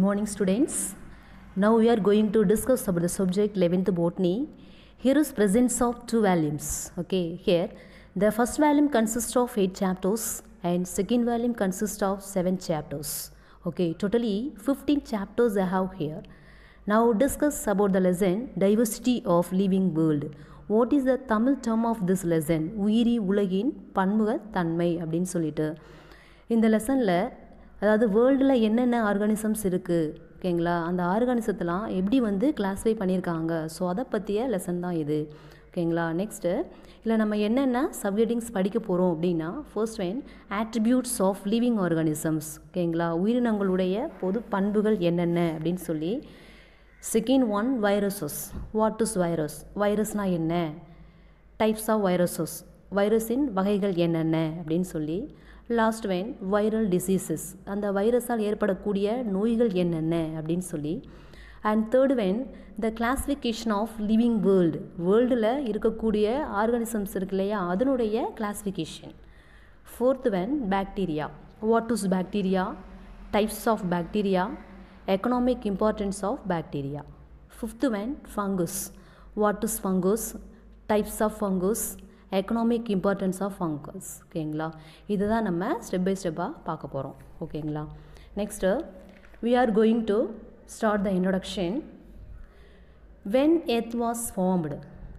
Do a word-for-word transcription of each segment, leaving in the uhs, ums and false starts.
morning, students. Now we are going to discuss about the subject eleventh botany. Here is presence of two volumes. Okay, here the first volume consists of eight chapters and second volume consists of seven chapters. Okay, totally fifteen chapters I have here. Now discuss about the lesson diversity of living world. What is the Tamil term of this lesson? உயிரி உலகின் பன்முக தன்மை அப்படின்னு சொல்லிட்டு இந்த லெசனில் அதாவது வேர்ல்டில் என்னென்ன ஆர்கானிசம்ஸ் இருக்குது ஓகேங்களா, அந்த ஆர்கானிசத்தெலாம் எப்படி வந்து கிளாஸிஃபை பண்ணியிருக்காங்க, ஸோ அதை பற்றிய லெசன் தான் இது ஓகேங்களா. நெக்ஸ்ட்டு இல்லை நம்ம என்னென்ன சப்ஹெட்டிங்ஸ் படிக்க போகிறோம் அப்படின்னா, first one attributes of living organisms ஓகேங்களா, உயிரினங்களுடைய பொது பண்புகள் என்னென்ன அப்படின்னு சொல்லி. Second one viruses, what is virus, வைரஸ்னால் என்ன, டைப்ஸ் ஆஃப் வைரஸஸ், வைரஸின் வகைகள் என்னென்ன அப்படின்னு சொல்லி. லாஸ்ட் ஒன் வைரல் டிசீசஸ், அந்த வைரஸால் ஏற்படக்கூடிய நோய்கள் என்னென்ன அப்படின்னு சொல்லி. And third one the classification of living world, வேர்ல்டில் இருக்கக்கூடிய ஆர்கானிசம்ஸ் இருக்கு இல்லையா, அதனுடைய classification. Fourth one bacteria, what is bacteria, types of bacteria, economic importance of bacteria. Fifth one fungus, what is fungus, types of fungus, economic importance of fungus ஓகேங்களா. இதுதான் நம்ம step by ஸ்டெப்பாக பார்க்க போகிறோம் ஓகேங்களா. Next we are going to start the introduction. When earth was formed,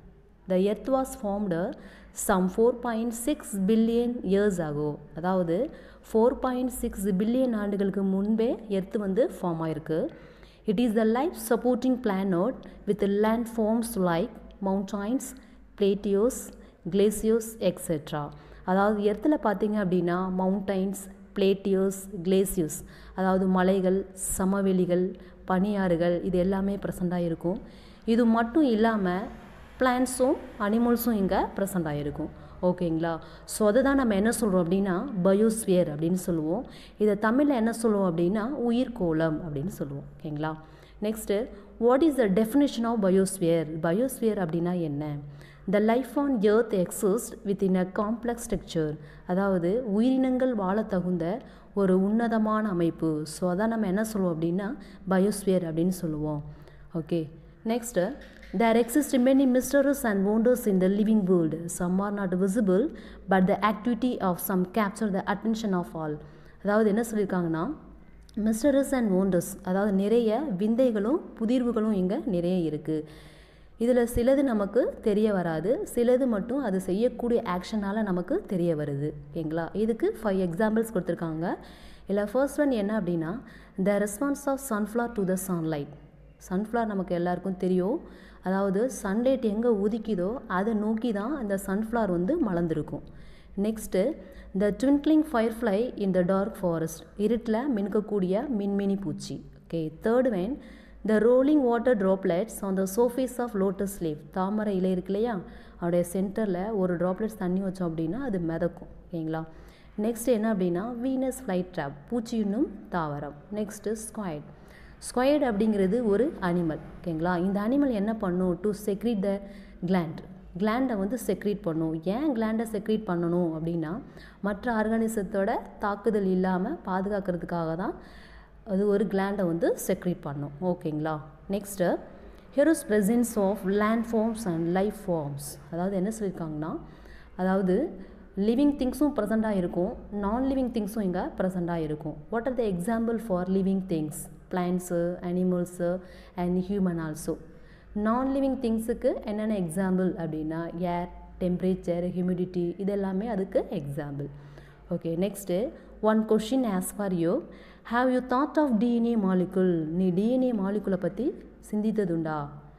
the earth was formed some four point six billion years ஆகும். அதாவது four point six billion ஆண்டுகளுக்கு முன்பே எர்த்து வந்து ஃபார்ம் ஆயிருக்கு. It is the life supporting planet with land forms like mountains, plateaus, glaciers etcetera. அதாவது எர்த்தில் பார்த்தீங்க அப்படின்னா மவுண்டைன்ஸ், பிளேட்டியோஸ், கிளேசியோஸ், அதாவது மலைகள், சமவெளிகள், பனியாறுகள், இது எல்லாமே ப்ரெசண்டாக இருக்கும். இது மட்டும் இல்லாமல் பிளான்ஸும் அனிமல்ஸும் இங்கே ப்ரெசண்டாக இருக்கும் ஓகேங்களா. ஸோ அதை தான் நம்ம என்ன சொல்கிறோம் அப்படின்னா பயோஸ்பியர் அப்படின்னு சொல்லுவோம். இதை தமிழில் என்ன சொல்லுவோம் அப்படின்னா உயிர்கோளம் அப்படின்னு சொல்லுவோம் ஓகேங்களா. Next what is the definition of biosphere, biosphere அப்படின்னா என்ன. The life on earth exists within a complex structure, அதாவது உயிரினங்கள் வாழ தகுந்த ஒரு உன்னதமான அமைப்பு. ஸோ அதான் நம்ம என்ன சொல்லுவோம் அப்படின்னா பயோஸ்பியர் அப்படின்னு சொல்லுவோம் okay. Next there exist many mysteries and wonders in the living world. Some are not visible but the activity of some capture the attention of all. அதாவது என்ன சொல்லியிருக்காங்கன்னா mysteries and wonders, அதாவது நிறைய விந்தைகளும் புதிர்வுகளும் இங்கே நிறைய இருக்குது. இதில் சிலது நமக்கு தெரிய வராது, சிலது மட்டும் அது செய்யக்கூடிய ஆக்ஷனால் நமக்கு தெரிய வருது ஓகேங்களா. இதுக்கு ஃபைவ் எக்ஸாம்பிள்ஸ் கொடுத்துருக்காங்க. இல்லை ஃபர்ஸ்ட் ஒன் என்ன அப்படின்னா the response of sunflower to the sunlight. Sunflower நமக்கு எல்லாருக்கும் தெரியும், அதாவது சன்லைட் எங்கே உதிக்குதோ அதை நோக்கி தான் அந்த சன்ஃப்ளவர் வந்து மலர்ந்துருக்கும். Next the twinkling firefly in the dark forest, இருட்டில் மினுக்கக்கூடிய மின்மினி பூச்சி okay. Third one the rolling water droplets on the surface of lotus leaf, தாமரை இலை இருக்கு இல்லையா, அதோடைய சென்டரில் ஒரு ட்ராப்லெட்ஸ் தண்ணி வச்சோம் அப்படின்னா அது மிதக்கும் ஓகேங்களா. நெக்ஸ்ட் என்ன அப்படின்னா வீனஸ் ஃப்ளைட் ட்ராப், பூச்சி இன்னும் தாவரம். நெக்ஸ்ட்டு ஸ்குவைட், ஸ்குவைட் அப்படிங்கிறது ஒரு அனிமல் ஓகேங்களா. இந்த அனிமல் என்ன பண்ணும் டு செக்ரீட் த கிளாண்ட், கிளாண்டை வந்து செக்ரீட் பண்ணும். ஏன் கிளாண்டை செக்ரீட் பண்ணணும் அப்படின்னா மற்ற ஆர்கானிசத்தோட தாக்குதல் இல்லாமல் பாதுகாக்கிறதுக்காக தான் அது ஒரு கிளாண்டை வந்து செக்ரீட் பண்ணும் ஓகேங்களா. Next here is presence of land forms and life forms. அதாவது என்ன சொல்லியிருக்காங்கன்னா அதாவது லிவிங் திங்ஸும் ப்ரெசண்ட்டாக இருக்கும், நான் லிவிங் திங்ஸும் இங்கே ப்ரெசண்ட்டாக இருக்கும். What are the example for living things, plants, animals and human also. நான் லிவிங் திங்ஸுக்கு என்னென்ன எக்ஸாம்பிள் அப்படின்னா ஏர், டெம்பரேச்சர், ஹியூமிடிட்டி, இது எல்லாமே அதுக்கு example okay. Next one question as for you, have you thought of DNA molecule, நீ DNA மாலிகுலை பற்றி சிந்தித்ததுண்டா.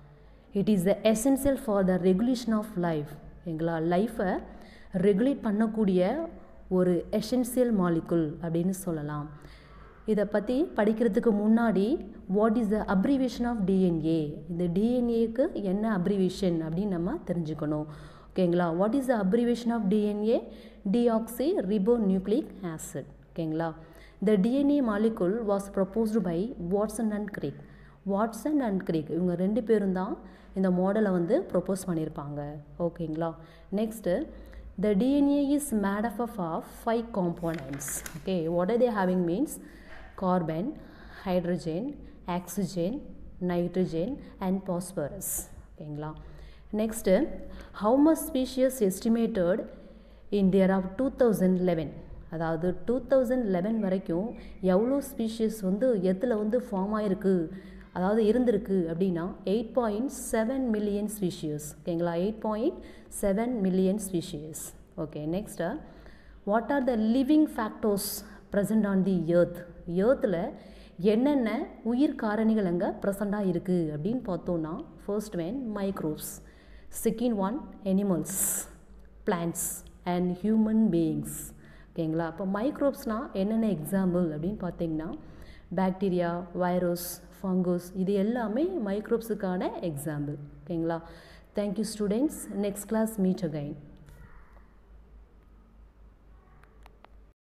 It is the essential for the regulation of life எங்களா, லைஃப்பை ரெகுலேட் பண்ணக்கூடிய ஒரு எசென்சியல் மாலிகுல் அப்படின்னு சொல்லலாம். இதை பற்றி படிக்கிறதுக்கு முன்னாடி what is the abbreviation of DNA, இந்த டிஎன்ஏக்கு என்ன அப்ரிவேஷன் அப்படின்னு நம்ம தெரிஞ்சுக்கணும் ஓகேங்களா. What is the abbreviation of DNA, deoxyribonucleic acid ஓகேங்களா. The DNA molecule was proposed by Watson and Crick, Watson and Crick இவங்க ரெண்டு பேரும் தான் இந்த மாடலை வந்து ப்ரப்போஸ் பண்ணியிருப்பாங்க ஓகேங்களா. Next the DNA is made up of five components okay. What are they having means carbon, hydrogen, oxygen, nitrogen and phosphorus. ஓகேங்களா. Next, how much species estimated in the year of two thousand eleven? அதாவது two thousand eleven வரைக்கும் எவ்வளோ species வந்து ethyl வந்து form ஆகிருக்கு, அதாவது இருந்திருக்கு அப்படின்னா eight point seven million species. ஓகேங்களா. Eight point seven million species. Okay. Next, what are the living factors present on the earth? எர்த்தில் என்னென்ன உயிர் காரணிகள் அங்கே ப்ரெசண்டாக இருக்குது அப்படின்னு பார்த்தோன்னா, first one microbes, second one animals, plants and human beings. ஓகேங்களா. அப்போ மைக்ரோப்ஸ்னால் என்னென்ன எக்ஸாம்பிள் அப்படின்னு பார்த்தீங்கன்னா, பாக்டீரியா, வைரஸ், ஃபங்கஸ், இது எல்லாமே மைக்ரோப்ஸுக்கான எக்ஸாம்பிள். ஓகேங்களா. Thank you students. Next class meet again.